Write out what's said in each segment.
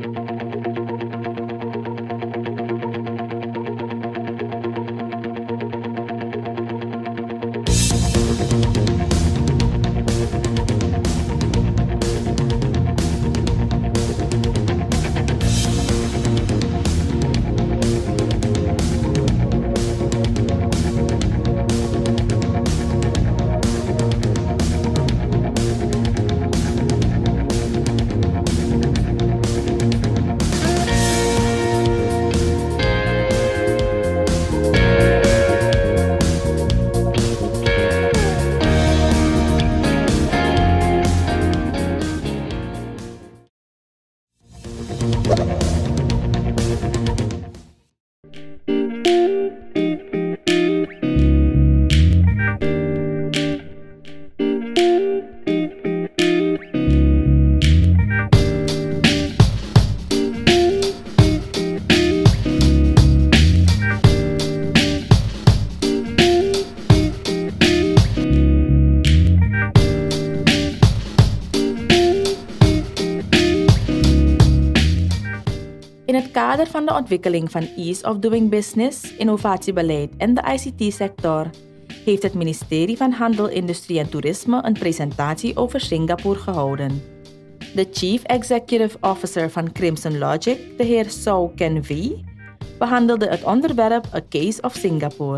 In het kader van de ontwikkeling van Ease of Doing Business, innovatiebeleid en de ICT-sector heeft het ministerie van Handel, Industrie en Toerisme een presentatie over Singapore gehouden. De Chief Executive Officer van Crimson Logic, de heer Sao Ken Wee, behandelde het onderwerp A Case of Singapore.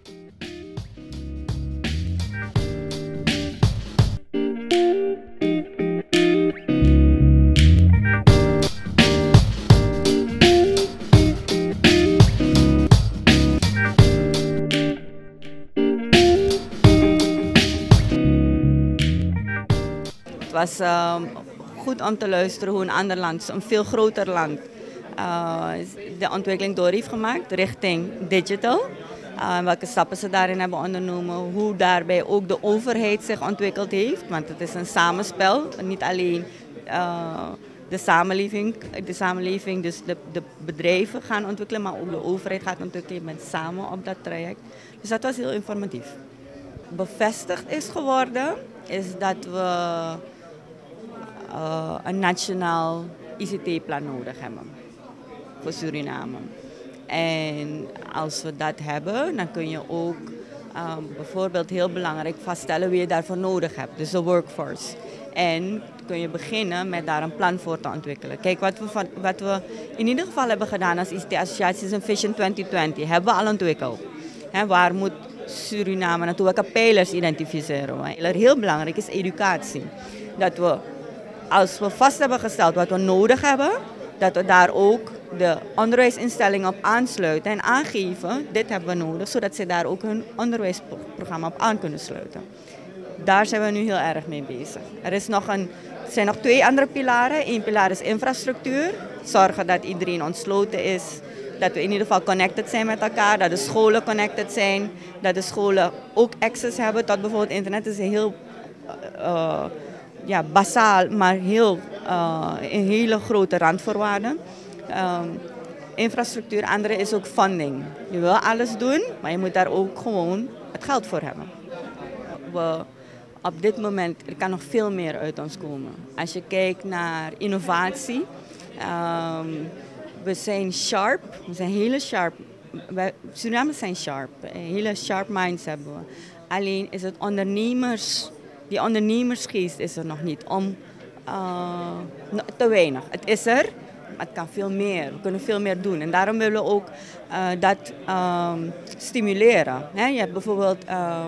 Het was goed om te luisteren hoe een ander land, een veel groter land, de ontwikkeling door heeft gemaakt richting digital. Welke stappen ze daarin hebben ondernomen, hoe daarbij ook de overheid zich ontwikkeld heeft. Want het is een samenspel, niet alleen de samenleving, dus de bedrijven gaan ontwikkelen, maar ook de overheid gaat ontwikkelen met samen op dat traject. Dus dat was heel informatief. Bevestigd is geworden, is dat we een nationaal ICT-plan nodig hebben voor Suriname. En als we dat hebben, dan kun je ook bijvoorbeeld heel belangrijk vaststellen wie je daarvoor nodig hebt, dus de workforce. En kun je beginnen met daar een plan voor te ontwikkelen. Kijk, wat we in ieder geval hebben gedaan als ICT-associatie is een Vision 2020, hebben we al ontwikkeld. Waar moet Suriname naartoe? Welke pijlers identificeren we? Heel belangrijk is educatie. Dat we, als we vast hebben gesteld wat we nodig hebben, dat we daar ook de onderwijsinstellingen op aansluiten en aangeven, dit hebben we nodig, zodat ze daar ook hun onderwijsprogramma op aan kunnen sluiten. Daar zijn we nu heel erg mee bezig. Er zijn nog 2 andere pilaren. Eén pilaar is infrastructuur. Zorgen dat iedereen ontsloten is. Dat we in ieder geval connected zijn met elkaar. Dat de scholen connected zijn. Dat de scholen ook access hebben tot bijvoorbeeld internet. Dat is heel basaal, maar een hele grote randvoorwaarde. Infrastructuur, andere is ook funding. Je wil alles doen, maar je moet daar ook gewoon het geld voor hebben. Op dit moment, er kan nog veel meer uit ons komen. Als je kijkt naar innovatie, we zijn sharp, we zijn hele sharp. Surinamers zijn sharp, hele sharp minds hebben we. Alleen is het die ondernemersgeest is er nog niet, te weinig. Het is er, maar het kan veel meer. We kunnen veel meer doen. En daarom willen we ook dat stimuleren. Je hebt bijvoorbeeld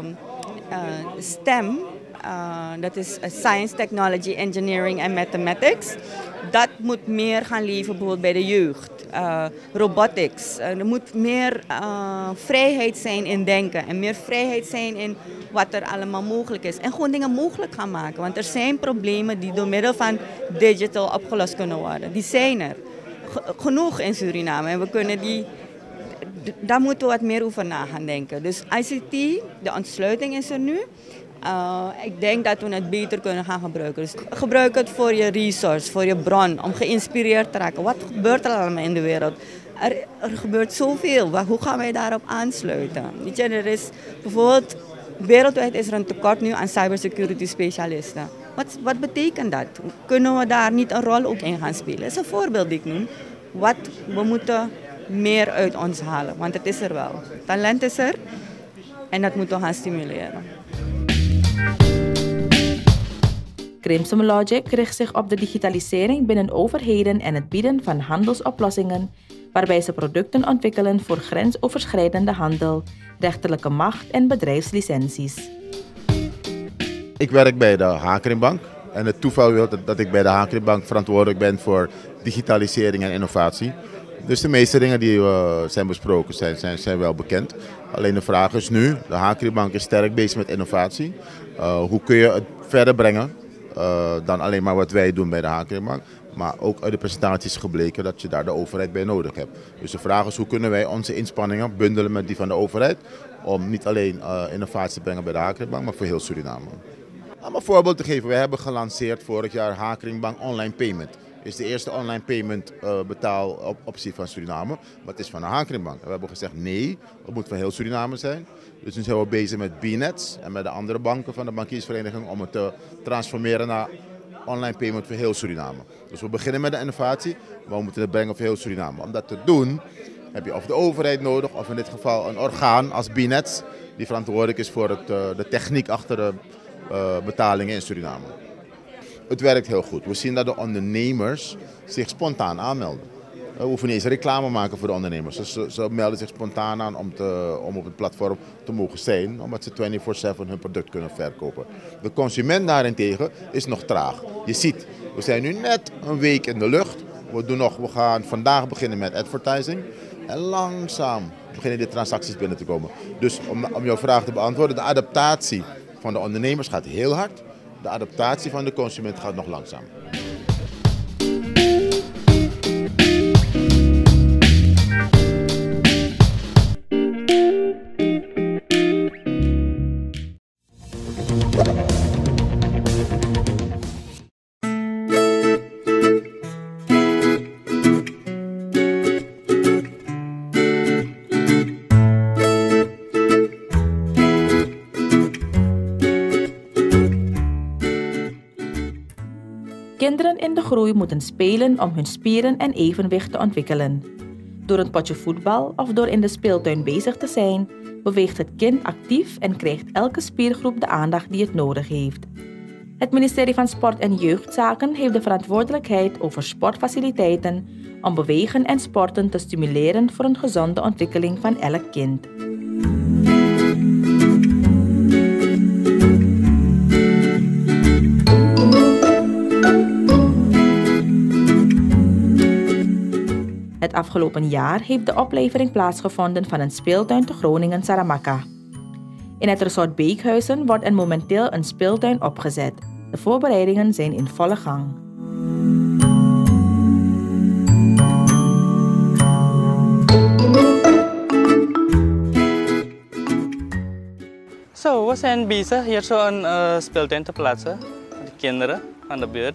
STEM, dat is Science, Technology, Engineering en Mathematics. Dat moet meer gaan leven bijvoorbeeld bij de jeugd. Robotics. Er moet meer vrijheid zijn in denken en meer vrijheid zijn in wat er allemaal mogelijk is. En gewoon dingen mogelijk gaan maken. Want er zijn problemen die door middel van digital opgelost kunnen worden. Die zijn er. Genoeg in Suriname. En we kunnen daar moeten we wat meer over na gaan denken. Dus ICT, de ontsluiting is er nu. Ik denk dat we het beter kunnen gaan gebruiken. Dus gebruik het voor je resource, voor je bron, om geïnspireerd te raken. Wat gebeurt er allemaal in de wereld? Er gebeurt zoveel. Hoe gaan wij daarop aansluiten? Weet je, er is bijvoorbeeld, wereldwijd is er een tekort nu aan cybersecurity specialisten. Wat betekent dat? Kunnen we daar niet een rol ook in gaan spelen? Dat is een voorbeeld die ik noem. Wat we moeten meer uit ons halen, want het is er wel. Talent is er en dat moeten we gaan stimuleren. Crimson Logic richt zich op de digitalisering binnen overheden en het bieden van handelsoplossingen, waarbij ze producten ontwikkelen voor grensoverschrijdende handel, rechterlijke macht en bedrijfslicenties. Ik werk bij de Hakeringbank en het toeval wil dat ik bij de Hakeringbank verantwoordelijk ben voor digitalisering en innovatie. Dus de meeste dingen die zijn besproken zijn wel bekend. Alleen de vraag is nu, de Hakeringbank is sterk bezig met innovatie. Hoe kun je het verder brengen dan alleen maar wat wij doen bij de Hakeringbank. Maar ook uit de presentaties is gebleken dat je daar de overheid bij nodig hebt. Dus de vraag is hoe kunnen wij onze inspanningen bundelen met die van de overheid. Om niet alleen innovatie te brengen bij de Hakeringbank, maar voor heel Suriname. Om een voorbeeld te geven, wij hebben gelanceerd vorig jaar Hakeringbank Online Payment. Het is de eerste online payment betaaloptie van Suriname, maar het is van de Hakeringbank. We hebben gezegd nee, het moet van heel Suriname zijn. Dus nu zijn we bezig met BNets en met de andere banken van de bankiersvereniging om het te transformeren naar online payment voor heel Suriname. Dus we beginnen met de innovatie, maar we moeten het brengen voor heel Suriname. Om dat te doen heb je of de overheid nodig of in dit geval een orgaan als BNets die verantwoordelijk is voor de techniek achter de betalingen in Suriname. Het werkt heel goed. We zien dat de ondernemers zich spontaan aanmelden. We hoeven niet eens reclame te maken voor de ondernemers. Dus ze melden zich spontaan aan om op het platform te mogen zijn, omdat ze 24/7 hun product kunnen verkopen. De consument daarentegen is nog traag. Je ziet, we zijn nu net een week in de lucht. We gaan vandaag beginnen met advertising. En langzaam beginnen de transacties binnen te komen. Dus om jouw vraag te beantwoorden, de adaptatie van de ondernemers gaat heel hard. De adaptatie van de consument gaat nog langzaam. Kinderen in de groei moeten spelen om hun spieren en evenwicht te ontwikkelen. Door een potje voetbal of door in de speeltuin bezig te zijn, beweegt het kind actief en krijgt elke spiergroep de aandacht die het nodig heeft. Het ministerie van Sport en Jeugdzaken heeft de verantwoordelijkheid over sportfaciliteiten om bewegen en sporten te stimuleren voor een gezonde ontwikkeling van elk kind. Het afgelopen jaar heeft de oplevering plaatsgevonden van een speeltuin te Groningen-Saramaka. In het resort Beekhuizen wordt er momenteel een speeltuin opgezet. De voorbereidingen zijn in volle gang. We zijn bezig hier zo'n speeltuin te plaatsen voor de kinderen van de buurt.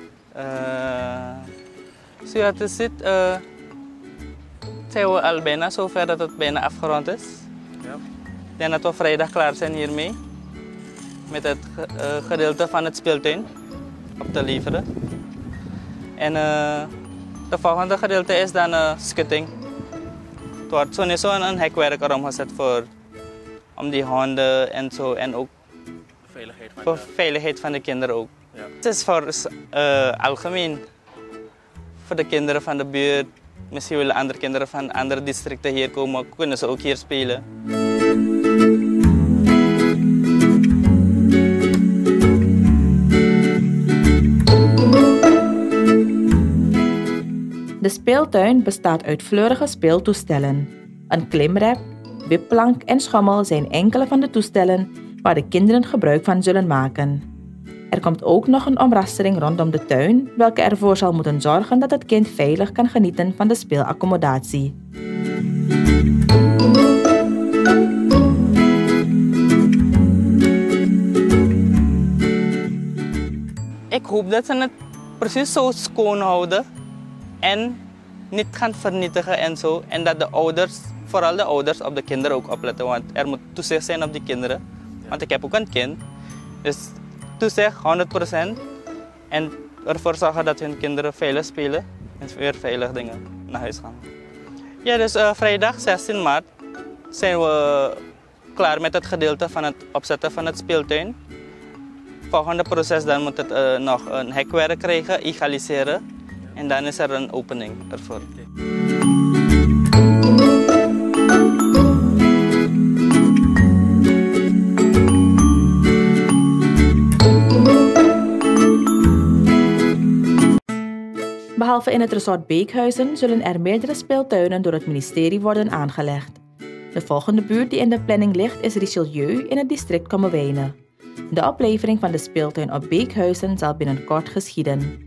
Zoals het ziet, zijn we al bijna zover dat het bijna afgerond is. Ja. Ik denk dat we vrijdag klaar zijn hiermee. Met het gedeelte van het speeltuin op te leveren. En de volgende gedeelte is dan schutting. Het wordt sowieso een hekwerk erom gezet om die honden en zo. En ook voor veiligheid van de kinderen ook. Ja. Het is voor algemeen. Voor de kinderen van de buurt. Misschien willen andere kinderen van andere districten hier komen, kunnen ze ook hier spelen. De speeltuin bestaat uit fleurige speeltoestellen. Een klimrek, wipplank en schommel zijn enkele van de toestellen waar de kinderen gebruik van zullen maken. Er komt ook nog een omrastering rondom de tuin, welke ervoor zal moeten zorgen dat het kind veilig kan genieten van de speelaccommodatie. Ik hoop dat ze het precies zo schoon houden en niet gaan vernietigen en zo. En dat de ouders, vooral de ouders, op de kinderen ook opletten, want er moet toezicht zijn op die kinderen. Want ik heb ook een kind, dus toezeg, 100%. En ervoor zorgen dat hun kinderen veilig spelen en weer veilig dingen naar huis gaan. Ja, dus vrijdag 16 maart zijn we klaar met het gedeelte van het opzetten van het speeltuin. Het volgende proces dan moet het nog een hekwerk krijgen, egaliseren en dan is er een opening ervoor. Behalve in het resort Beekhuizen zullen er meerdere speeltuinen door het ministerie worden aangelegd. De volgende buurt die in de planning ligt is Richelieu in het district Kommerwijnen. De oplevering van de speeltuin op Beekhuizen zal binnenkort geschieden.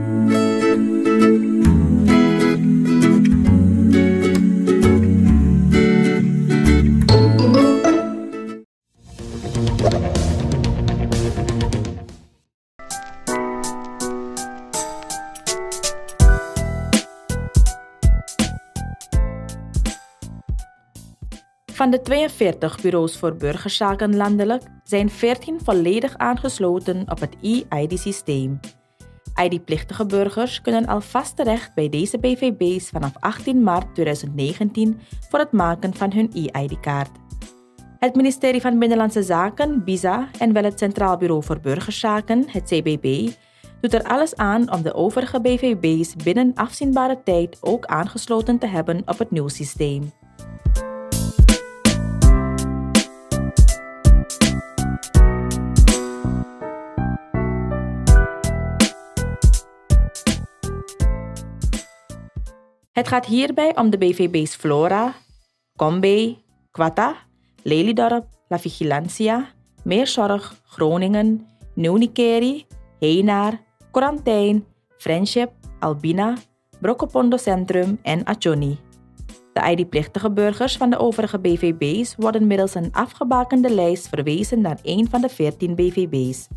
Van de 42 bureaus voor burgerzaken landelijk zijn 14 volledig aangesloten op het e-ID-systeem. ID-plichtige burgers kunnen alvast terecht bij deze BVB's vanaf 18 maart 2019 voor het maken van hun e-ID-kaart. Het ministerie van Binnenlandse Zaken, BIZA, en wel het Centraal Bureau voor Burgerzaken, het CBB, doet er alles aan om de overige BVB's binnen afzienbare tijd ook aangesloten te hebben op het nieuwe systeem. Het gaat hierbij om de BVB's Flora, Combe, Quatta, Lelydorp, La Vigilancia, Meerzorg, Groningen, Nieuw-Nikeri, Heinaar, Korantijn, Friendship, Albina, Brokkepondo Centrum en Achoni. De ID-plichtige burgers van de overige BVB's worden middels een afgebakende lijst verwezen naar een van de 14 BVB's.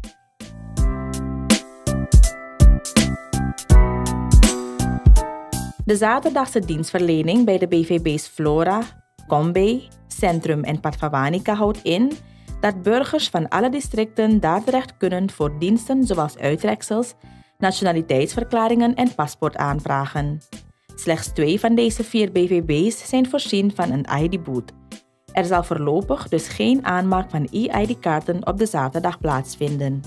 De zaterdagse dienstverlening bij de BVB's Flora, Combe, Centrum en Padvawanica houdt in dat burgers van alle districten daar terecht kunnen voor diensten zoals uittreksels, nationaliteitsverklaringen en paspoortaanvragen. Slechts 2 van deze 4 BVB's zijn voorzien van een ID-boot. Er zal voorlopig dus geen aanmaak van e-ID-kaarten op de zaterdag plaatsvinden.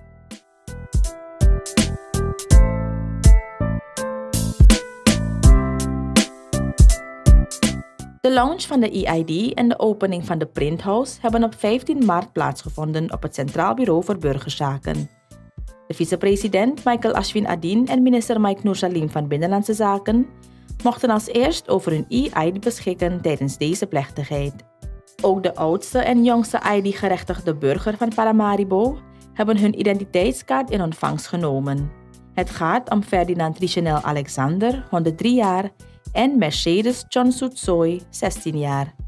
De launch van de e-ID en de opening van de Printhouse hebben op 15 maart plaatsgevonden op het Centraal Bureau voor Burgerzaken. De vicepresident Michael Ashwin Adin en minister Mike Noorsalim van Binnenlandse Zaken mochten als eerst over hun e-ID beschikken tijdens deze plechtigheid. Ook de oudste en jongste ID-gerechtigde burger van Paramaribo hebben hun identiteitskaart in ontvangst genomen. Het gaat om Ferdinand Richenel Alexander, 103 jaar, en Mercedes John Soetsoy, 16 jaar.